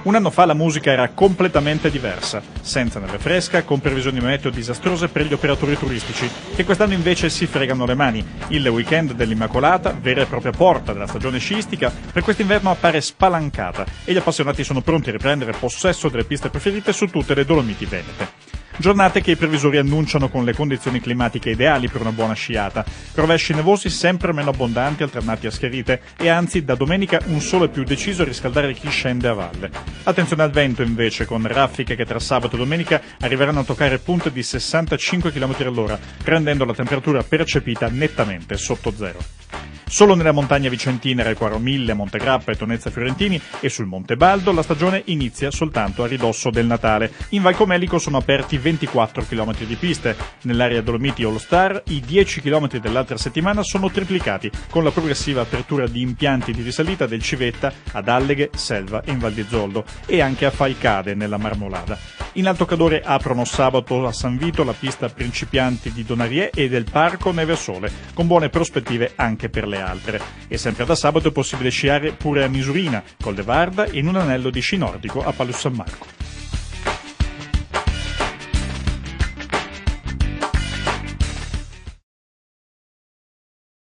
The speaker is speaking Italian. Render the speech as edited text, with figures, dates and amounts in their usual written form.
Un anno fa la musica era completamente diversa, senza neve fresca, con previsioni meteo disastrose per gli operatori turistici, che quest'anno invece si fregano le mani. Il weekend dell'Immacolata, vera e propria porta della stagione sciistica, per quest'inverno appare spalancata e gli appassionati sono pronti a riprendere possesso delle piste preferite su tutte le Dolomiti venete. Giornate che i previsori annunciano con le condizioni climatiche ideali per una buona sciata, rovesci nevosi sempre meno abbondanti alternati a schiarite e anzi da domenica un sole più deciso a riscaldare chi scende a valle. Attenzione al vento invece, con raffiche che tra sabato e domenica arriveranno a toccare punte di 65 km all'ora, rendendo la temperatura percepita nettamente sotto zero. Solo nella montagna vicentina, Requaro Mille, Montegrappa e Tonezza Fiorentini e sul Monte Baldo la stagione inizia soltanto a ridosso del Natale. In Val Comelico sono aperti 24 km di piste. Nell'area Dolomiti All Star i 10 km dell'altra settimana sono triplicati con la progressiva apertura di impianti di risalita del Civetta ad Alleghe, Selva e in Val di Zoldo e anche a Falcade nella Marmolada. In Alto Cadore aprono sabato a San Vito la pista principianti di Donarie e del Parco Neve a Sole, con buone prospettive anche per le altre. E sempre da sabato è possibile sciare pure a Misurina, Col de Varda e in un anello di sci nordico a Palus San Marco.